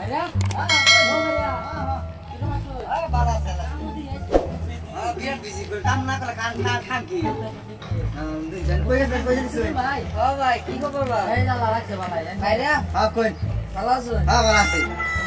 Ada? biar busy bertam na kalau kan ki. Jangan boleh suai. Oh ভাই কি খবর ভাই? এই না লাগছে ভাই। বাইরে? হ্যাঁ কই? ভালো আছো? হ্যাঁ ভালো আছি।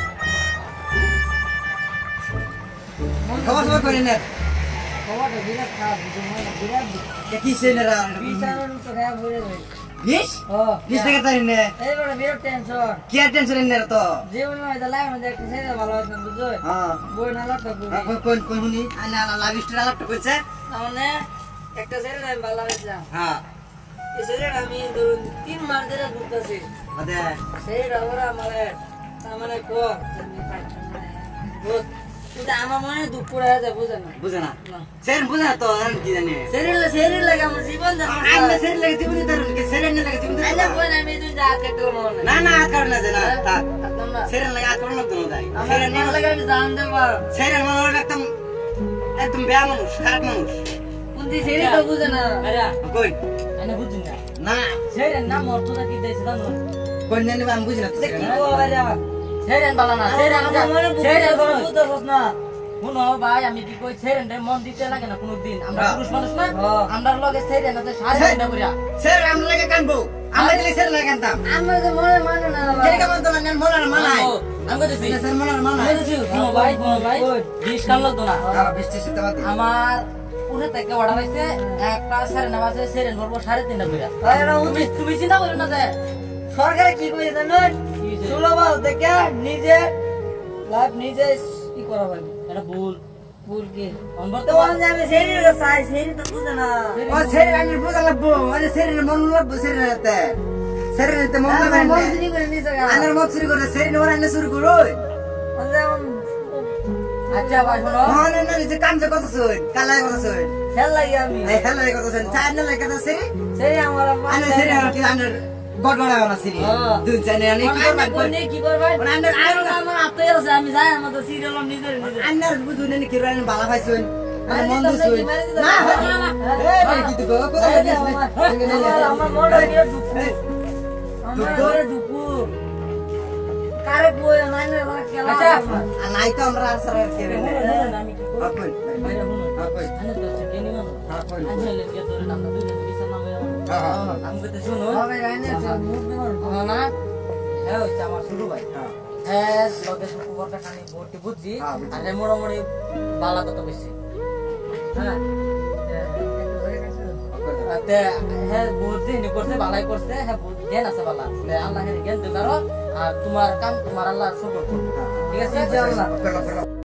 খবর করেন না। খবরটা বিরাট খারাপ বিরাট কি সেনরা? বিচারণ তো খারাপ হয়ে যায়। বিশ? ও বিশ টাকা তাই না? এই বড় বিরাট টেনশন। কি আর টেনশন নেই তো? জীবন মধ্যে লাইফ মধ্যে একটা ছেলে ভালো আছে বুঝছো? হ্যাঁ। বই না লাগতো কোন হুনি? আনা লাভ স্টোরি আলাপটা কইছে? মানে একটা ছেলে আমি ভালো লাগছে। হ্যাঁ। এই ছেলেটা আমি ধরুন 3 মাস ধরে ঘুরতেছি। আদে সেইটা ওরা মানে কো কিন্তু আমার মনে দুঃখ পড়ে যায় বুঝে না সেন বুঝে না তো আর কি জানি শরীর লাগে আমার জীবন আইনা সেন লাগে জীবন ধরুন কি সেন লাগে জীবন ধরুন আইনা কোন আমি দুই যা কেটে মনে না না আর কারণ না জানা থাক সেন লাগে আর কারণ লাগতো না তাই সেন না লাগে আমি জান দেব সেন মনে একদম বেয়া মানুষ খারাপ মানুষ কোনটি সেরি তো বুঝে না আরে কই আইনা বুঝিন না না সেন না মরতো কি দেইছ জানো কোন জানি আমি বুঝি না তো কি গো আরে সেন বালা না সেন বুঝছস না শুনো ভাই আমি কি কই সেরেন্ডে মন দিতে লাগে না কোনদিন আমরা পুরুষ মানুষ না আমরা লগে সেরেন্ডে না সারা দিন কইরা স্যার আমরা লাগে কানবো আমরা গেলে স্যার লাগে কানতাম আমরা যে মনে মানে না কেন কেমন তো না মনে মানাই আমি কইতেছি স্যার মনে মানাই কইতেছি শুনো ভাই বিশ কাল লাগতো না বৃষ্টি শীত বাদ আমার পুনে থেকে অর্ডার হইছে একটা সেরেন্ডে বাজে সেরেন্ড করব 3.5 কইরা আরে তুমি চিন্তা করো না যে সরকারে কি কইছে জানেন সুলভ দেখে নিজে লাভ নিজে কি করা ভাই এটা ভুল কি অনবর্ত মানে আমি সেরির চাই সেরি তো বুঝে না ও সেরি আমি বুঝা লাগবো মানে সেরি মন লাগবো সেরিতে সেরিতে মন লাগবে না মন শুরু করে নিছে গা আনার মত শুরু করে সেরি ওরা না শুরু করো আচ্ছা ভাই শোনো মনে না যে কাম যে কথা শুন কালাই কথা শুন খেল লাগি আমি এই হেলাই কথা শুন চাই না লাগে কথা সেরি সেরি আমার আনা সেরি কি আনার গড়গড়া না সেরি দুই জানে আমি কি করব আনার আমার আত্মই আছে আমি যাই আমার তো সিরিয়াল নিজে আনার বুঝুন নি কি রান বালা পাইছুন মানে মন দুছুন না এই কি তো কথা আমার মনটা বিরাট দুঃখ আমার দুঃখ কারে কই নাই না খেলা আচ্ছা নাই তো আমরা আর সারা কেরে না আমি কি আপন বাইরে হুনো আপন আনে তো কেনি মানো আপন আনে লেগে তোর নাম দুই দিন বিছার নামে আমি কইতে শুনো হবে আইনে মুখ দেব না হ্যাঁ ওই আমার শুরু ভাই হ্যাঁ লগে খবরটা খানি ভর্তি বুঝছি আর মোড়ামুড়ি বালা কত বেশি হ্যাঁ হ্যাঁ বুঝছি নি করছে বালাই করছে হ্যাঁ জ্ঞান আছে বালা আল্লাহ জ্ঞান দিবে আর তোমার কাম তোমার আল্লাহ শুকর করবে ঠিক আছে আল্লাহ